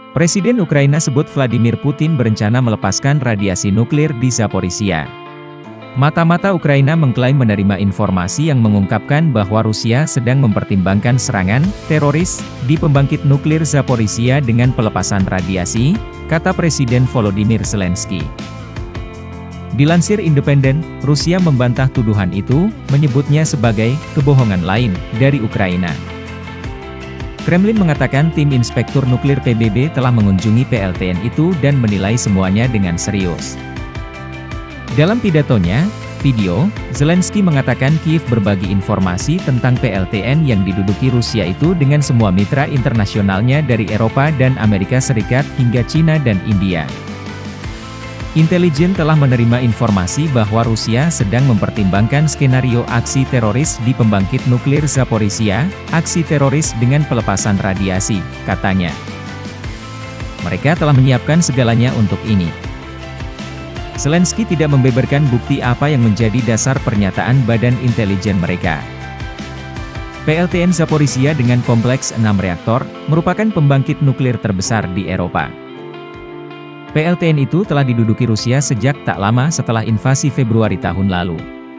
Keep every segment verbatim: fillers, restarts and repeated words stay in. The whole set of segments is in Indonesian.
Presiden Ukraina sebut Vladimir Putin berencana melepaskan radiasi nuklir di Zaporizhia. Mata-mata Ukraina mengklaim menerima informasi yang mengungkapkan bahwa Rusia sedang mempertimbangkan serangan teroris di pembangkit nuklir Zaporizhia dengan pelepasan radiasi, kata Presiden Volodymyr Zelensky. Dilansir Independen, Rusia membantah tuduhan itu, menyebutnya sebagai kebohongan lain dari Ukraina. Kremlin mengatakan tim inspektur nuklir P B B telah mengunjungi P L T N itu dan menilai semuanya dengan serius. Dalam pidatonya, video, Zelensky mengatakan Kiev berbagi informasi tentang P L T N yang diduduki Rusia itu dengan semua mitra internasionalnya dari Eropa dan Amerika Serikat hingga Cina dan India. Intelijen telah menerima informasi bahwa Rusia sedang mempertimbangkan skenario aksi teroris di pembangkit nuklir Zaporizhia, aksi teroris dengan pelepasan radiasi, katanya. Mereka telah menyiapkan segalanya untuk ini. Zelensky tidak membeberkan bukti apa yang menjadi dasar pernyataan badan intelijen mereka. P L T N Zaporizhia dengan kompleks enam reaktor, merupakan pembangkit nuklir terbesar di Eropa. P L T N itu telah diduduki Rusia sejak tak lama setelah invasi Februari tahun lalu.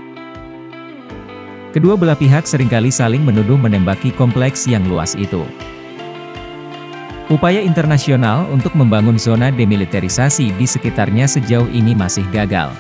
Kedua belah pihak seringkali saling menuduh menembaki kompleks yang luas itu. Upaya internasional untuk membangun zona demilitarisasi di sekitarnya sejauh ini masih gagal.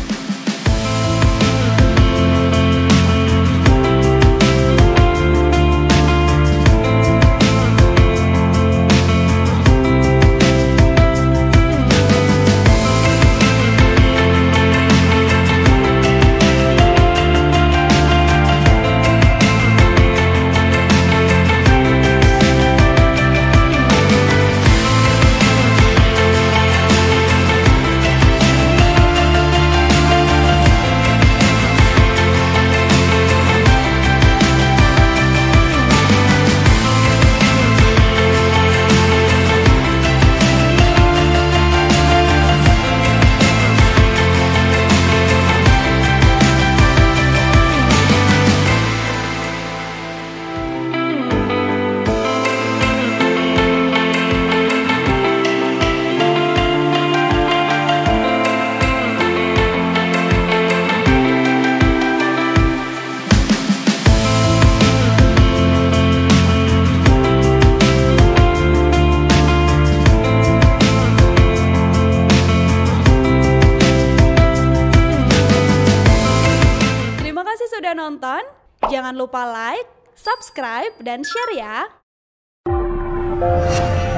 Sudah nonton, jangan lupa like, subscribe, dan share ya.